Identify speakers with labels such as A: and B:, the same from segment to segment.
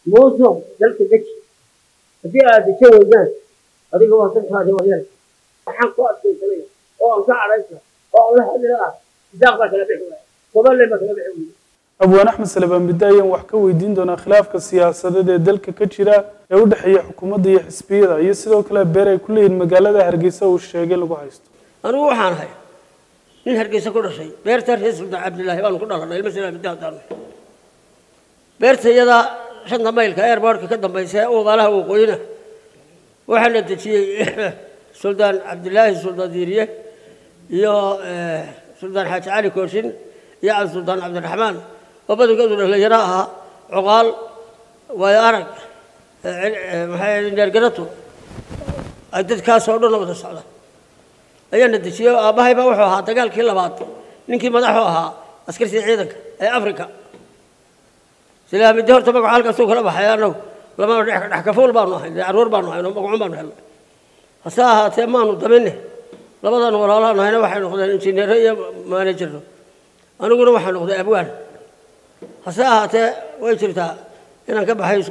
A: موضوع ذلك ذكي هذه هذه شيء وزان هذه هو صنف هذه وزان حن قوات في سليم أو أنصار رئيسنا أو الله لا داخل كلا بيحوي قبل ما كلا بيحوي
B: abwaan axmed salebaan bidaayan wax ka weydiin doonaa khilaafka siyaasadeed ee dalka ka jira ee u dhexeeya xukuumadda iyo xisbiyada iyo sidoo kale beer ay ku leeyihiin magaalada hargeysa uu sheegay lagu haysto
A: anigu waxaan ahay nin hargeysa ku dhashay beerta reer sultan cabdilaahi baan ku dhalanay ilmo salebaan bidaadan beertayada shanta maylka airportka ka dambeysay oo baalaha waqooyina waxaan la dejiyay sultan cabdilaahi sultan diiriye iyo sultan xaaji cali kooshin iyo sultan cabdiraxmaan وبدو اللي يراها عقال ويارق maxay neergarato ay dadkaas oo dhan wada socda ayaan dejiyay aabahay baa wuxuu ahaa dagaalkii labaad ninkii madaxu ahaa askartii ciidanka ee Afrika silaamidii horta magaca halkaas uu kala baxay anagu lama dhax ka fool baanu ahay caruur baanu ahay magacu baanu helay hasa ahaatee maanu daminay labadan walaalaha nahayna waxay noqdeen injineer iyo manager aniguna waxaan noqday abwaan hasa ahaatee way jirtaa inaan ka baxay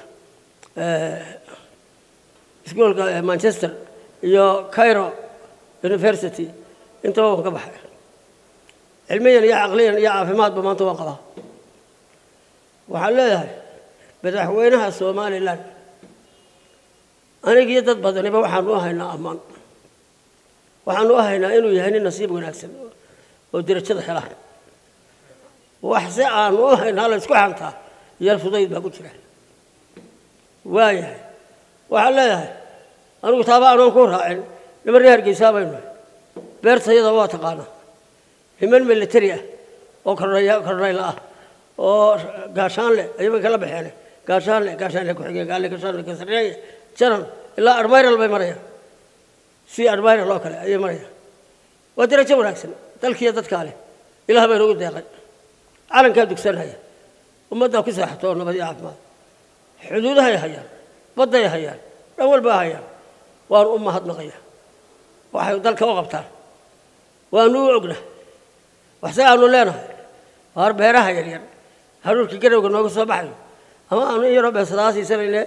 A: iskuulka Manchester iyo Cairo University inta waan ka baxay cilmiyan iyo aqliyan iyo caafimaadba maanta waan qabaa waxaan leeyahay madaxweynaha Soomaaliland aniga iyo dad badaniba waxaan u haynaa ammaan waxaan u haynaa inuu yahay nin nasiib wanaagsan oo darajada helay وحسي عن وهنا على سكوحنتا يرفضيد بقول شيء وايه وحلاها أنا متابع أنا كورها لما ريال جيسابين بيرت هي ضوات قانا همن من التريا أو كرناي لا أو قاشان له أيوة كلا بحاله قاشان له كحجة قال لك قاشان له كسرية شرم إلا أربعين البي مريا سي أربعين الله كلا أي مريا ودري شو راكسن تلكيه تتكاله إلى هبه نقول دقيقة عالم كان دكسر هيا ومدة كسر حطونا بدي أعمل حدودها هيا بدها هيا أول بها هيا وأنا أمها نغية وحيضل كوقبتها وأنو عقنا وحسأ أنو لنا هرب هيرها هيا هرول كيكنا وكنا نقص صباحي أما أنا يرى بسراسي سرينا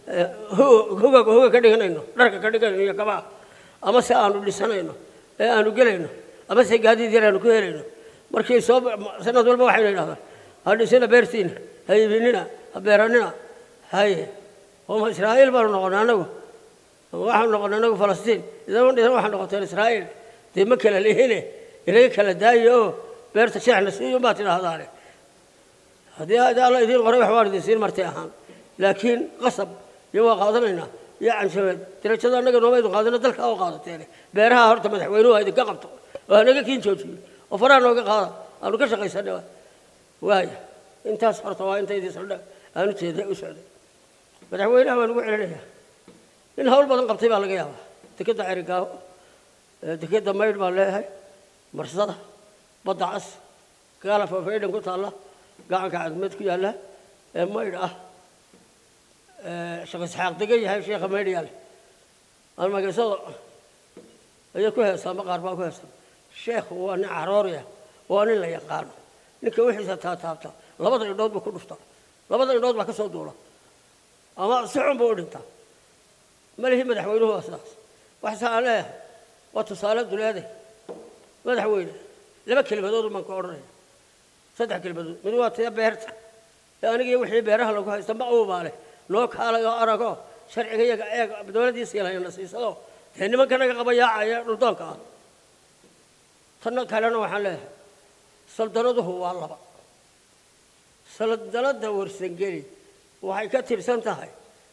A: هو كده هنا درك كده هنا كمان أما سأنو لسنا هنا أنو قلنا أما سيقادي ديرنا كهرنا markii soo sanad walba waxay leedahay hadisina beertiin haybinina beeranina hay oo Israa'iil baa noqonaa anagu waxaan noqonaa anagu Falastiin idan waxaan noqotay Israa'iil deema kala leehine inay kala daayo beerta sheexna siiyo ma tiraahdaane hadii Allah idin qoray wax waardisiin martay ahaan laakiin qasab iyo qaadanayna iyo canshabeed tirajada anaga noomaydu qaadana dalka oo qaadateen beeraha horta madaxweynuhu ay ka qabto oo anaga kiin joojiyo وفرنا وقاعد أنا كشقي سنة واي أنت صرت واي أنت يدي صرنا أنا تيجي وسعد بدحوينا ونقول عليها إن هول بدن قبتي بالله جاوا تكيد عرقاو تكيد ما يرضى عليها مرصدة بدعس قال ففيد قلت الله قاعد متك يا الله ما يرضى شخص حق دقيقة هاي شيخ ما يرضى أنا ما قصد هي كويس ما قاربا كويس الشيخ هو عروريا وأنا اللي يقانو نك وحشة تابتا لبض النود بكل فطر لبض النود بكسر دولة أما سعون بقول أنت ما له مدحوينه أساس وحسن عليه وتصالات دولادي مدحوينه لما كلمة دول من كورني صدق كلمة دول من وقت يا بيرت يعني يجي وحي بيرها لو كان يستمعوا باله لوك حاله أراكو شرعي بدولة يسيلها الناس يسلو هني ما كان قبيا يا رضاك تنا كلنا وحلا سلطنته هو الله سلطنته ورسنجري وحي كتير سنتها هاي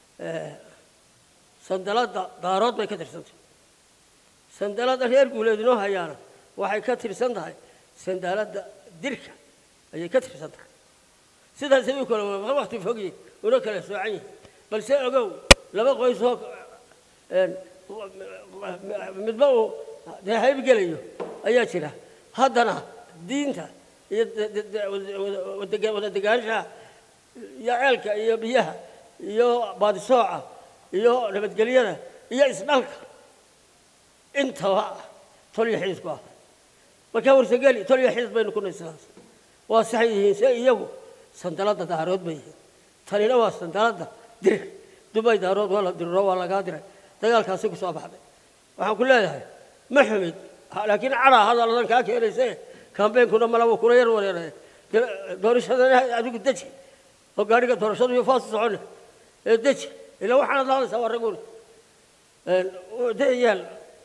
A: سندلات دارات ما كتير سنت سندلات غير مولدنا هيانا وحي كتير سنتها هاي سندلات دركة هي كتير سنتها سيدا سوي كل وقت فوقي ونكله سوعي بل سأجو لما قيس هو متبو ده هاي بقليه أياتنا هذانا دينته ودقانشها يا عيلك يا بيها يا بعد ساعة يا لما تقلينا يا إسمعك أنت تولي حزبه وكور سجلي تولي حزب بين كل الناس وصحيح سيئو سندلات دارود بيه tanina waa sandaladda dir dubay daarood wala dirro waa laga diray dagaalkaasi ku soo baxday waxaan ku leeyahay ma xumid laakiin cara hadalladan ka keenaysay campaign-kuna malaw kula yar wareeray doorashada adigu daji oo gaariga doorashadu iyo faas socon daji ila waxaan hadlaysaa waa ragul deeyal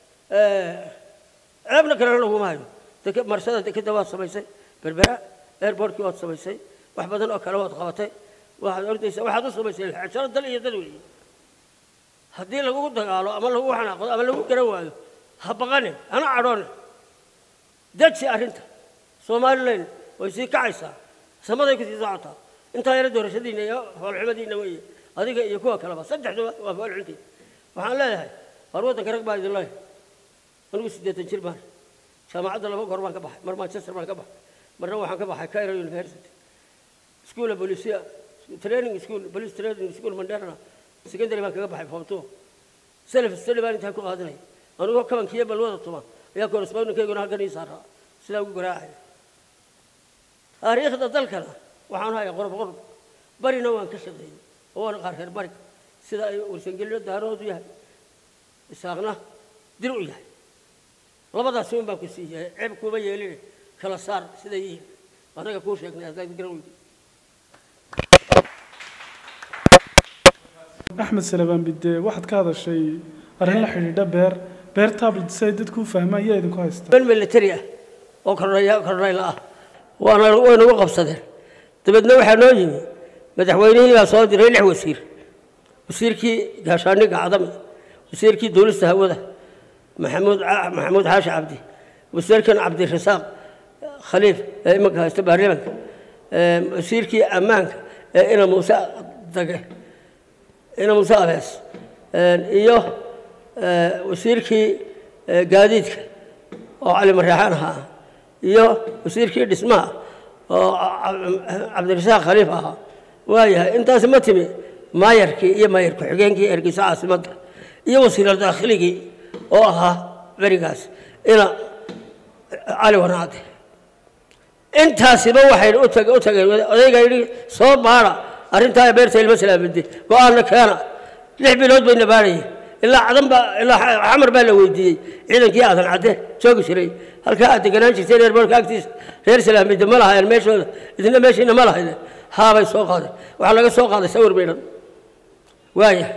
A: abna kale lagu maayo marsada dekada waa samaysay berbera airport-kii waad samaysay wax badan oo kale waad qabatay waxaad ordaysaa waxaad u samaysay xajaro dal iyo dad weeye haddii lagu dagaalo ama lagu xanaaqo ama lagu garan waayo ha baqanin ana cadhoon daji arrinta Somaliland way sii kacaysaa samaday ku sii socotaa inta yar doorashadiina iyo hawlxumadiina weeye adiga iyo kuwa kaleba saddexdu waa hawlxuntii waxaan leeyahay warwadan karag baa idin leeyahay anigu 8 jir baan jaamacadda laba goor baan ka baxay mar Manchester baan ka baxay marna waxaan ka baxay Cairo University School of Police Training School Police Training School Mandana secondary baan kaga baxay form 2 self study baan inta ku qaadanay anigu kabankiye balwada tuma ayaa correspondent-keyguna halkan ii saaraa sida ugu garaacay taariikhda dalkana waxaan hayaa qorb barina waan ka shaqeeyay oo aan qaar reer bari sida ay warsangelyo daarood yahay isaaqna dir u yahay labadaas weyn baan ku siiyay ceeb kuma yeelin kala saar sida yihiin anaga ku sheegnay adag garawdi
B: axmed salabaan bidde waxaad ka hadashay arrin la xidhiidha beer tablet si ay dadku u fahmaan yaa idinku haysta
A: bal military ah oo kornayla ah waana ugu qabsadeen dabadna waxaa noo yimi madaxweynihii baa soo diray 6 wasiir wasiirkii gaashaaniga cadam wasiirkii dawladda hawada maxamuud xaashi cabdi wasiirkan cabdi rasaaq khaliif imaka haysta baarlamaanka wasiirkii ammaanka ina muuse dage ina muuse abees iyo wasiirkii gaadiidka oo cali maryaxaan ahaa iyo wasiirkii dhismaha oo cabdirasaaq khaliif ahaa waayahay intaas ma timi maayarkii iyo maayar ku-xigeenkii ergeysa caasimadda iyo wasiirar daakhligii oo ahaa berigaas ina cali wanaade intaasiba waxay u tageen odayga yidhi soo baara arrintaa beerta ilma salaamide go-aanna keena 6 bilood bayna baarayeen ilaa cadan baa ilaa xamar baa la weydiiyey ciidankii aadan cadde joogi jiray halkaa aad deganaan jirtay reerboorka agtiisa reer salaamide ma lahayn meeshooda idina meeshiina ma lahayn haabay soo qaaday waxaa laga soo qaaday sawir baydhan waayahay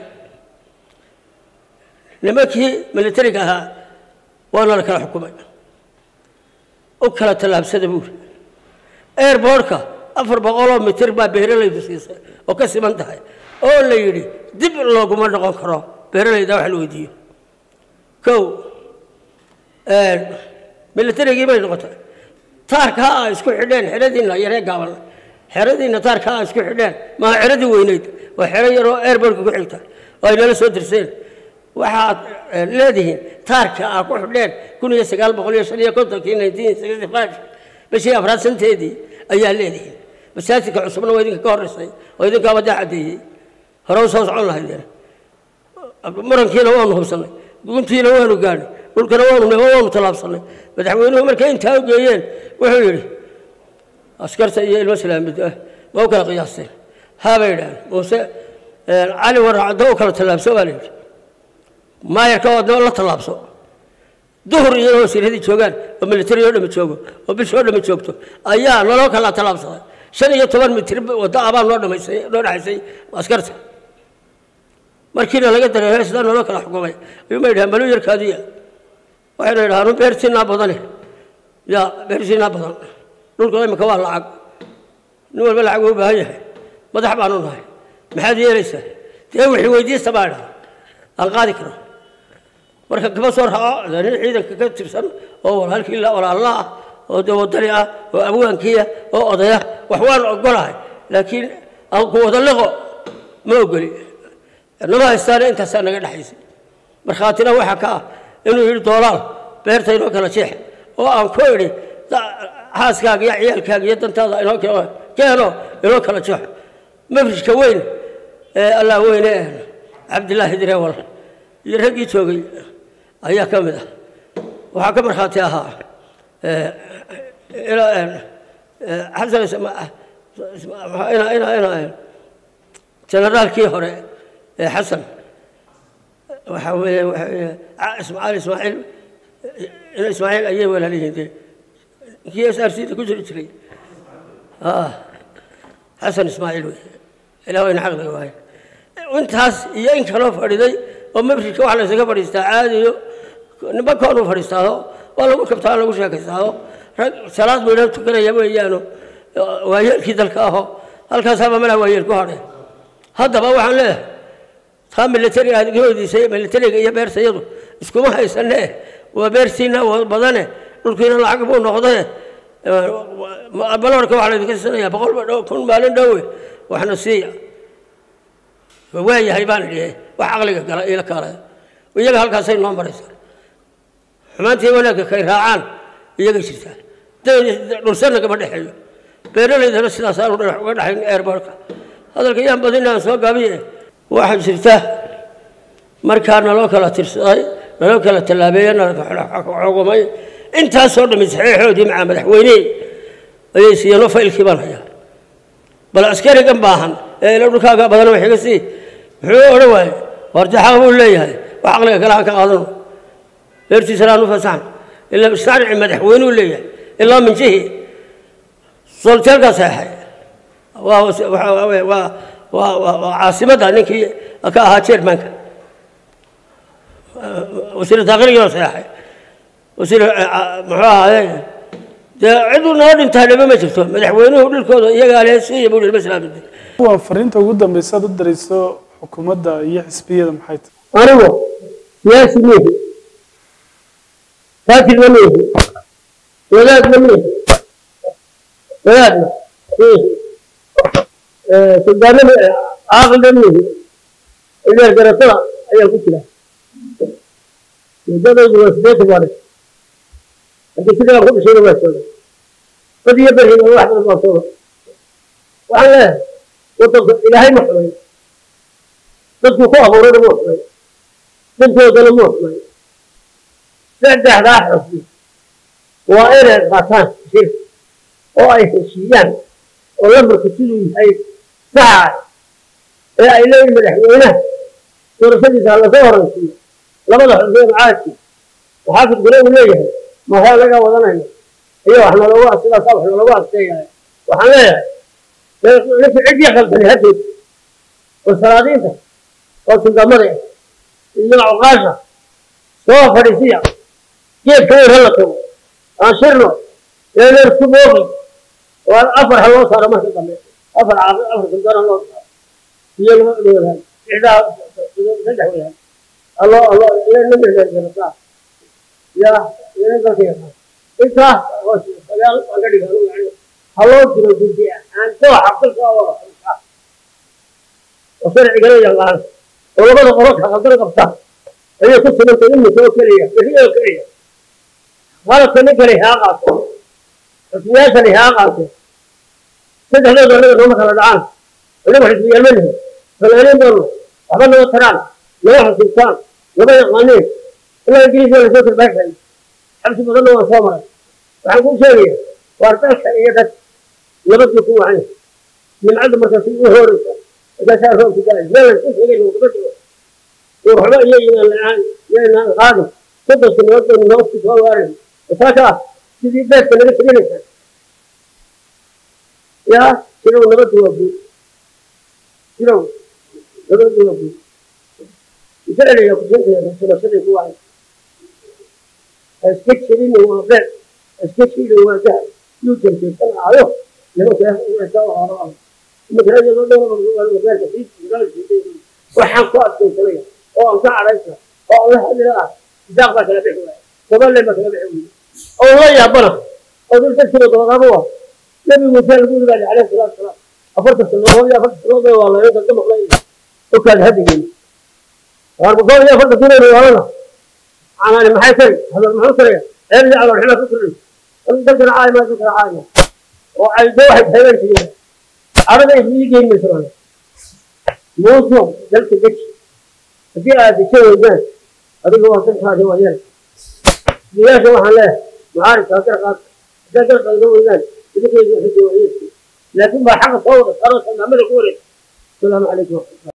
A: nimankii militariga ahaa waana la kala xukumay u kala tallaabsada buuri airportka 400 mitir baa beeralaydu siisay oo ka siman tahay oo la yidhi dib looguma noqon karo beeralayda wax la weydiiyo kow militarigii bay noqotay taarka ay isku xidheen xeradiina yaree gaaban xeradiina taarka ay isku xidheen ma xeradii weyneyd waa xero yar oo airportka ku xigta oo ay nala soo dirseen waxaad leedihiin taarka ay ku xidheen 1955 bishii afraad santeedii ayaa leedihiin masaajidka cusubna waa idinka ka horeysay oo idinka wada cadeeyay hore u soo socon lahaydeen marankiina waanu hubsanay guntiina waanu gaadhay dhulkana waanu talaabsanay madaxweynuhu markay intaa u geeyeen wuxuu yidhi askarta iyo ilmo salaamid ma u kala qiyaasteen haabay yidhahdeen muuse cali waracdo u kala tallaabso baa la yidhi maayarka wadna la tallaabso duhur iyo wasiiradii joogaan oo military oo dhama joogo oo bilsho dhama joogto ayaa naloo kala tallaabsaday 15 mitir wada abaan loo dhaxaysay askarta markiina laga dareeray sida naloo kala xukumay ayuu ma yidhahdeen balu yarkaadiya waxayna yidhahdeen beertiina badane yaa beertiina badan dhulka imika waa lacag nin walba lacag u baahan yahay madax baanu nahay maxaad yeelaysaa dee wixii weydiista baa idhaha aan qaadi karo marka kaba soo raaco nin ciidanka ka tirsan oo walaalkii walaalla ah oo wadani ah oo abwaankiya oo odaya wax waan ogolahay laakiin aan ku wada liqo ma ogoli nama haystaana intaasaa naga dhexaysay markhaatina waxaa ka ah inuu yidhi doolaal beerta inoo kala jeex oo aan ku idhi xaaskaaga iyo ciyaalkaaga iyo dantaada inoo keeno inoo kala jeexo mafrishka weyn allah weyne cabdilaahi direewal iyo raggii joogay ayaa ka mid ah waxaa ka markhaati ahaa xasan جنرال كي هوري حسن إسماعيل إسماعيل أيه ولا ليه دي كي أسأل سيدي كجر إجري حسن إسماعيل إلى وين عقله وهاي وأنت هاس يين كانوا فريدي وما بشي كوا على سكة فريستا عادي نبى كانوا فريستاه والله كبتان لو شاك استاه ثلاث مليون تكنا يبغى يانو وهي كذا الكاهو الكاسة ما ملا وهي الكهرة هذا بقى وحنا له ثام ملتري هذا جودي سيء ملتري يا بير سيده اسكوما هاي سنة وبيرسينا وبدنه نركينا العقبون نقضه بلور كوا على ذيك السنة يا بقول كل مالين دوي وإحنا سيء وهي هيبان ليه وعقلك قال إلى كاره ويجي هالكاسين نوم بريسر حمانتي ولا كيراعان يجي شتى نرسلنا كمان حلو بيرنا إذا نسنا صاروا ونحن إيربورك هذا الكيان بدينا سوق قبيه واحد شتى مركان لو كلا ترساي لو كلا تلابين لو حكومي أنت صرت مسحيح ودي مع مدحويني يسيروا في الكبار هيا بل عسكري جنباهم لو ركاك بدنا وحكسي حلو رواي وارجعوا أقول لي هاي وعقلك كلامك أظن لرتي سلام فسان إلا بشارع مدحوين ولا إلا من شيء سلطان كساحة وعاصمة ذلك أكاها تشيرمان وسيلة تغيير ساحة وسيلة محاها عندنا هذا انتهى ما شفته مدحوينه للكود يقال هسي يقول المسألة بدي
B: هو فرنت وجودا بيصير الدراسة حكومة ده يحسبيه محيط
A: أنا سياسي ميه فاكر منيه ولاد منيه ولادنا سلطان عاقل منيه إذا جرتنا أي كتلة يجب أن يوسبت بارك أنت كده أقول شيء ما يسوي قد يبرهن الواحد من المصور وعلى وطلق إلهي محمد تطلق أبورد محمد تنتهي ظلم محمد بعد أحد وإلى الغطان شيء وأي شيئان ولما كتلوا أي ساعة إلى الملحوينة ورسلت على ظهر فيه لما ضحوا عاشي وحافظ قلوب ليه ما هو لقى وضنين ايوه احنا لو واحد صبح لو واحد شيء وحنا نفس عدي خلفني هدي والسرادين ده والسندمري اللي عقاشة سوا فريسية كيف كير هلكوا انشرنا لأن السبوغي والأفر هلو صار ما تقبل أفر سندان هلو صار هي الوضع إذا ندعو الله ينمي ذلك يا ينزل فيها إنت خيال أقدر يقولون يعني هلو تلو جديا أنت حق الصواب وصار يقولون الله ولو بدأ قرص حقدر قبضة هي كنت من تنمي سوى كريه هي كريه غلط تنمي كريه قاطع السياسة لها قاطع سد هذا دولة نوم خلال العام اللي واحد يمنه فلانين دولة أبدا وتران لا يحصل سلطان لا يغني إلا الإنجليز ولا صوت البشري حبس مظلة وصامرة وعنقول شيء وارتاح شيئة لبد يكون عنه من عدم مركزي وهو إذا شافهم في جالس لا ينسيش يجي وقبته ورحمة يجينا الآن يجينا الغادم صدق سنوات من نوصف ووارد وفاكا تجي بيت من الاسرين يا شنو نبت وابو شنو نبت وابو يسأل يا كنت يا سلسلة واحد اسكتشرين هو غير اسكتشرين هو ذهب يمكن في السنة عليه لما كان يسوي على مثل هذا الوضع غير كثير وحقق في سويه وأنصح على اسمه والله لا داخل كلا بيحوي قبل لما كلا بيحوي الله يا بنا أقول تكتب ضربوه نبي موسى يقول بعد عليه الصلاة والسلام أفرت السلام يا فرت السلام والله يقدم الله وكان هدي واربطوا يا فرت السلام والله أنا محيسر هذا المحيسر ارجع على الحين فكر تذكر عاي ما تذكر عاي وعيد واحد هيبل فيه عربي يجي من سرنا موسى جلس الدش في هذا الشيء الجان هذا هو سنة هذا هو يلا ليش هو حلا معارف هذا قاط هذا هو الجان لكن ما حق صوت صار نعمل كوري السلام عليكم.